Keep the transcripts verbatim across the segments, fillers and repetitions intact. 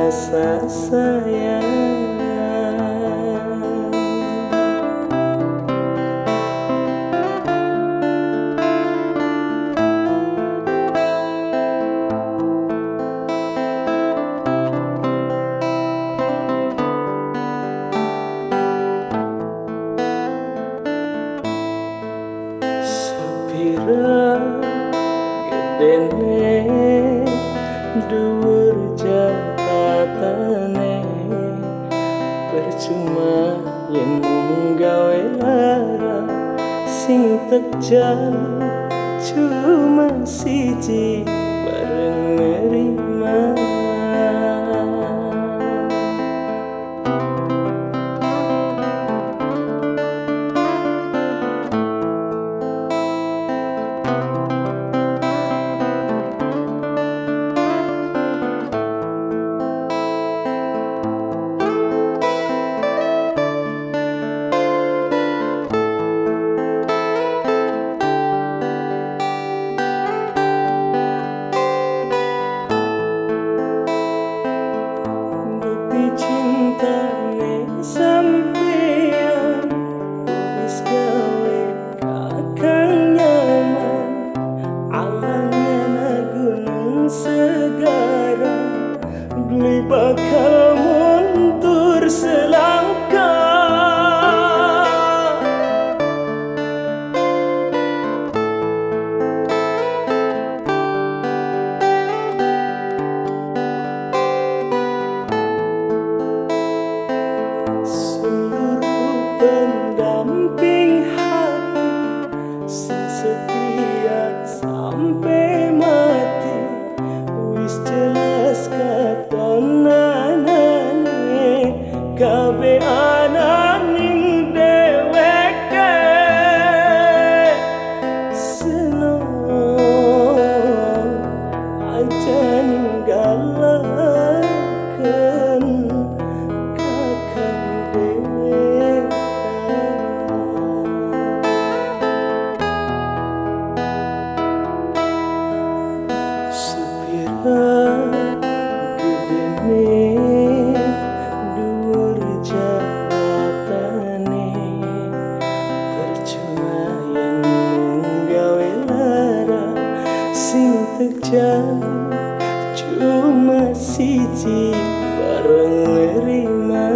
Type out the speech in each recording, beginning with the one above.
rasa sayang. Sepira gedene dhuwur jabatane, percuma yen mung gawe lara sing tekjan cuma siji bareng nerima. Bakal mundur selangkah, seluruh pendamping hati sing setia sampai mati, wis jelas katonanane kabeh ananing dheweke. Seneng aja ninggalaken kakang dheweke. Sepira gedene dhuwur jabatane, percuma yen mung gawe lara sing tekjan cuma siji bareng nerima.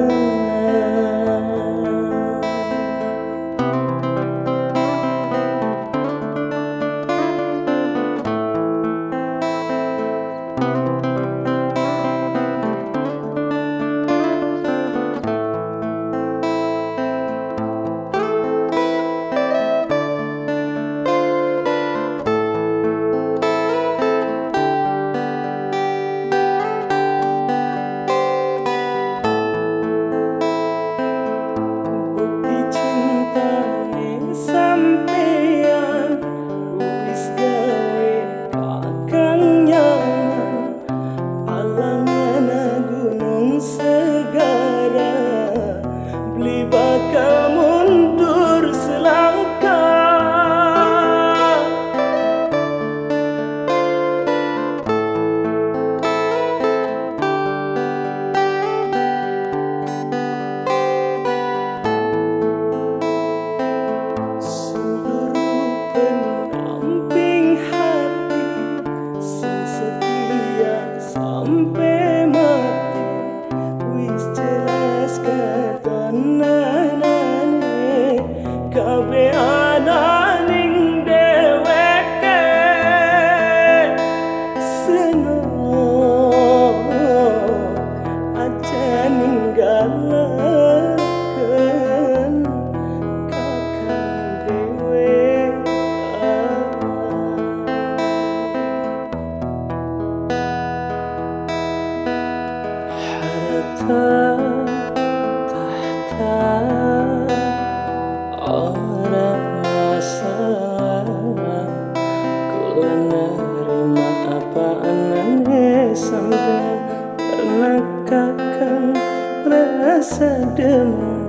Bakal mundur selangkah, seluruh pendamping hati sing setia sampai mati, wis jelas katonanane kabeh ananing dheweke. Seneng aja ninggalaken kakang dheweke. Harta tahta orang masalah, kula nerima apa anane sampai karena kakang rasa demam.